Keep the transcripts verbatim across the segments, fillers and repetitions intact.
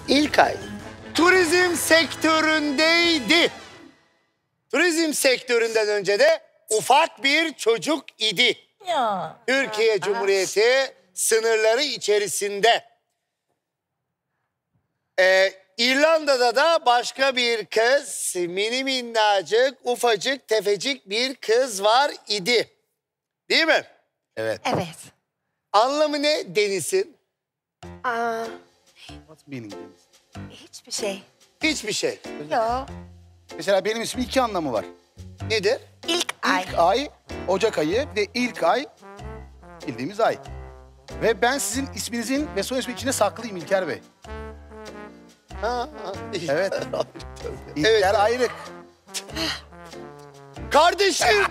İlkay turizm sektöründeydi. Turizm sektöründen önce de ufak bir çocuk idi. Ya. Türkiye Cumhuriyeti sınırları içerisinde. Ee, İrlanda'da da başka bir kız, mini minnacık, ufacık, tefecik bir kız var idi. Değil mi? Evet. Evet. Anlamı ne Deniz'in? Aa, What's meaning Deniz? hiçbir şey. Hiçbir şey. Yok. Mesela benim ismin iki anlamı var. Nedir? İlk ay. İlk ay, Ocak ayı ve ilk ay bildiğimiz ay. Ve ben sizin isminizin ve soy ismi içine saklıyım İlker Bey. Ha, ha. Evet. İlker Evet. ayrık. Kardeşim.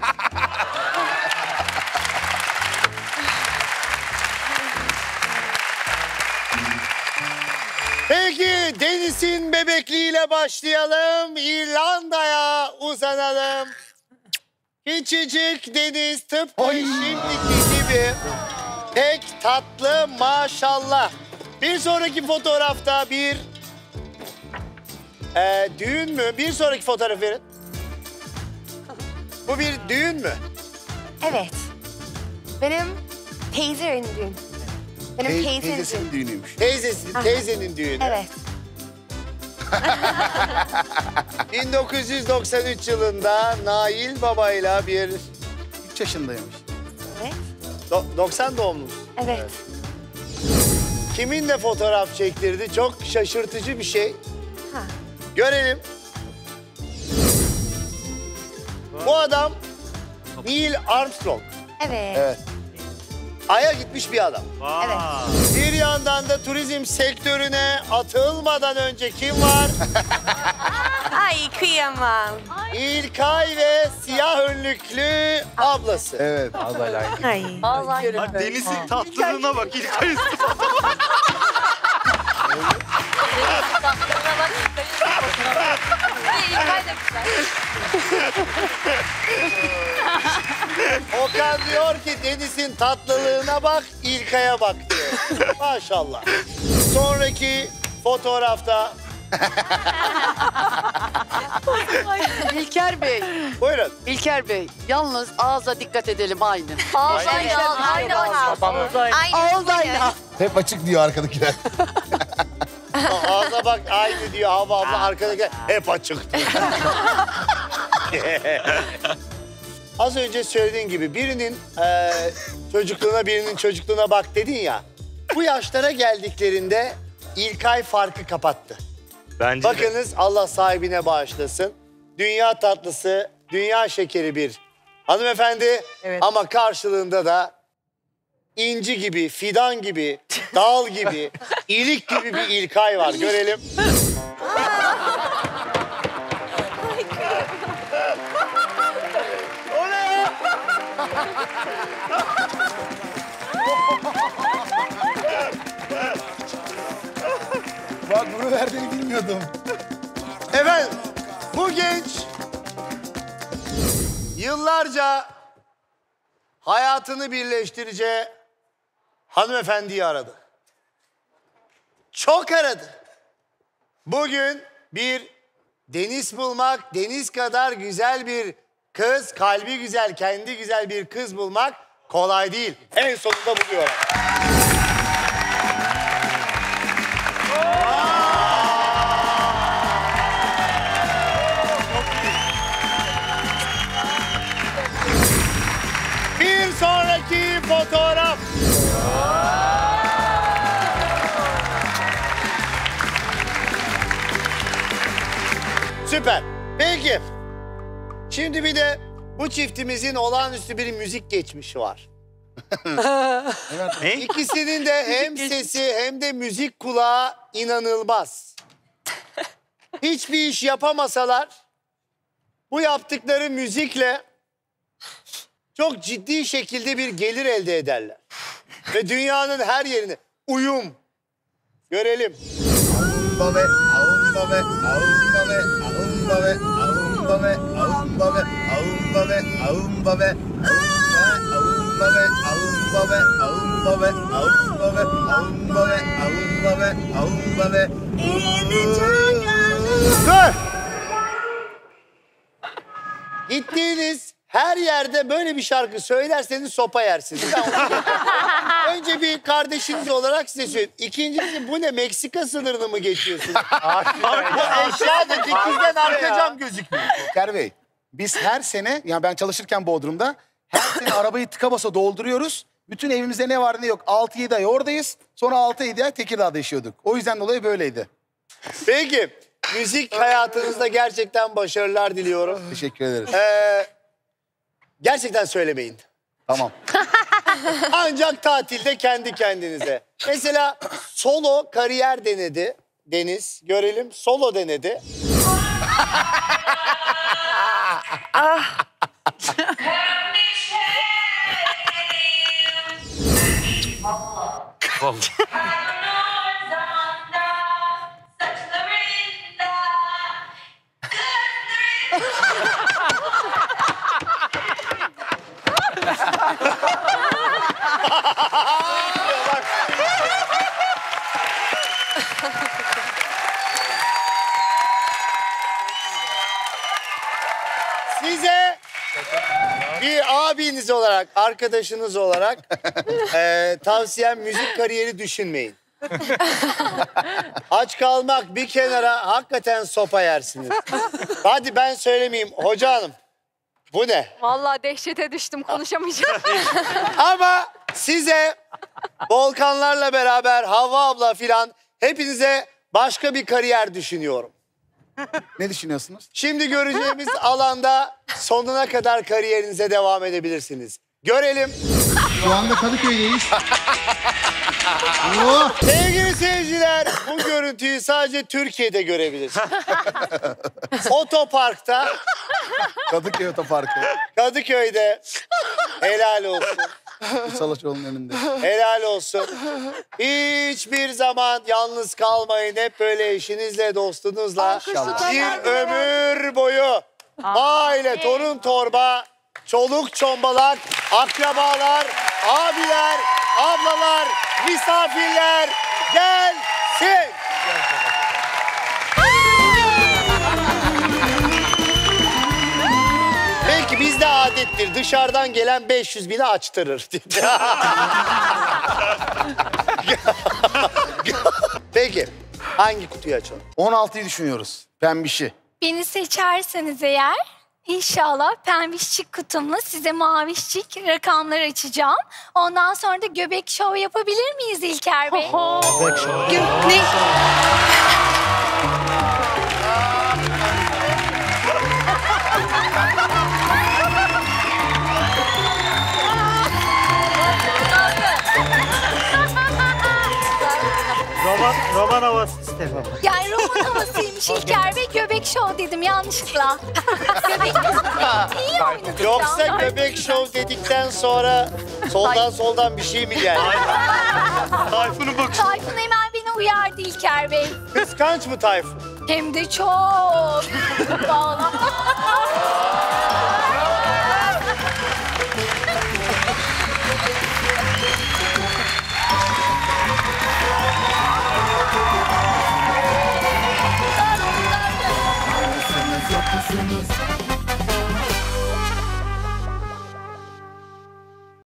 Peki Deniz'in bebekliğiyle başlayalım. İrlanda'ya uzanalım. Küçücük Deniz tıpkı Ay. şimdiki gibi. Pek tatlı maşallah. Bir sonraki fotoğrafta bir e, düğün mü? Bir sonraki fotoğraf verin. Bu bir düğün mü? Evet. Benim teyzemin düğün. Benim Tey- teyzemin düğün. teyzesinin düğünüymüş. Teyzesi, Aha. teyzenin düğünü. Evet. bin dokuz yüz doksan üç yılında Nail Baba'yla bir üç yaşındaymış. Evet. do- doksan doğumlu. Evet. Kiminle fotoğraf çektirdi? Çok şaşırtıcı bir şey. Ha. Görelim. Bu adam Neil Armstrong. Evet. Evet. Ay'a gitmiş bir adam. Evet. Bir yandan da turizm sektörüne atılmadan önce kim var? Ay kıyamam. İlkay ve siyah önlüklü ablası. Evet. Ay. Bak Deniz'in tatlılığına bak İlkay'ın. Okan diyor ki Deniz'in tatlılığına bak, İlkay'a bak diyor. Maşallah. Sonraki fotoğrafta İlker Bey, buyurun. İlker Bey. Yalnız ağza dikkat edelim aynı. Ağız aynı. Aynı ağız. Aynı. Ağız aynı. Hep açık diyor arkadakiler. Ağza bak aynı diyor Hava abla, arkadaki hep açık diyor. Az önce söylediğin gibi birinin eee, çocukluğuna birinin çocukluğuna bak dedin ya. Bu yaşlara geldiklerinde İlkay farkı kapattı. Bence de. Bakınız Allah sahibine bağışlasın. Dünya tatlısı, dünya şekeri bir hanımefendi. Ama karşılığında da inci gibi, fidan gibi, dal gibi, ilik gibi bir İlkay var. Görelim. O ne ya? Bak bunu verdiğini bilmiyordum. Efendim, bu genç yıllarca hayatını birleştireceği hanımefendiyi aradı. Çok aradı. Bugün bir Deniz bulmak, Deniz kadar güzel bir kız, kalbi güzel, kendi güzel bir kız bulmak kolay değil. En sonunda buluyor. Bir sonraki fotoğraf. Süper. Peki. Şimdi bir de bu çiftimizin olağanüstü bir müzik geçmişi var. Ne? İkisinin de hem sesi hem de müzik kulağı inanılmaz. Hiçbir iş yapamasalar bu yaptıkları müzikle çok ciddi şekilde bir gelir elde ederler. Ve dünyanın her yerine uyum. Görelim. Aumba ve, aumba ve, aumba ve, aumba ve, aumba ve, aumba ve, aumba ve, aumba ve, aumba ve, aumba ve, aumba ve, aumba avunma be, avunma be, avunma be, avunma be, avunma be. Dur! Gittiğiniz her yerde böyle bir şarkı söylerseniz sopa yersiniz. Ben onu- Önce bir kardeşiniz olarak size söyleyeyim. İkincisi bu ne? Meksika sınırını mı geçiyorsunuz? Bu eşya da dikizden arka cam gözükmüyor. İlker Bey, biz her sene, yani ben çalışırken Bodrum'da, her sene arabayı tıka basa dolduruyoruz. Bütün evimizde ne var ne yok. altı yedi ay oradayız. Sonra altı yedi ay Tekirdağ'da yaşıyorduk. O yüzden dolayı böyleydi. Peki, müzik hayatınızda gerçekten başarılar diliyorum. Teşekkür ederiz. Ee, gerçekten söylemeyin. Tamam. Ancak tatilde kendi kendinize. Mesela solo kariyer denedi Deniz. Görelim. Solo denedi. Size bir abiniz olarak, arkadaşınız olarak eee tavsiyem müzik kariyeri düşünmeyin. Aç kalmak bir kenara, hakikaten sopa yersiniz. Hadi ben söylemeyeyim. Hoca hanım, bu ne? Vallahi dehşete düştüm, konuşamayacağım. Ama size Volkanlarla beraber Havva abla filan hepinize başka bir kariyer düşünüyorum. Ne düşünüyorsunuz? Şimdi göreceğimiz alanda sonuna kadar kariyerinize devam edebilirsiniz. Görelim. Şu anda Kadıköy'deyiz. Sevgili seyirciler, bu görüntüyü sadece Türkiye'de görebilirsiniz. Otoparkta, Kadıköy Otoparkı. Kadıköy'de helal olsun. Salaçoğlu'nun önünde. Helal olsun. Hiçbir zaman yalnız kalmayın. Hep böyle eşinizle, dostunuzla bir ömür boyu aile, torun torba, çoluk çombalak, akrabalar, abiler, ablalar, misafirler gelsin. Belki bizde adettir. Dışarıdan gelen beş yüz bini açtırır. Peki. Hangi kutuyu açalım? on altıyı düşünüyoruz. Pembişi. Beni seçerseniz eğer inşallah pembişçik kutumla size mavişçik rakamlar açacağım. Ondan sonra da göbek şov yapabilir miyiz İlker Bey? Göbek şovu. Gö- ne? Roman, roman havası istedim. Yani roman havasıymış İlker Bey. Göbek şov dedim yanlışlıkla. Göbek İyi oynadık Yoksa ya. göbek şov dedikten sonra soldan soldan bir şey mi geldi? Tayfun'un bakışı. Tayfun hemen beni uyardı İlker Bey. Kıskanç mı Tayfun? Hem de çok. Vallahi.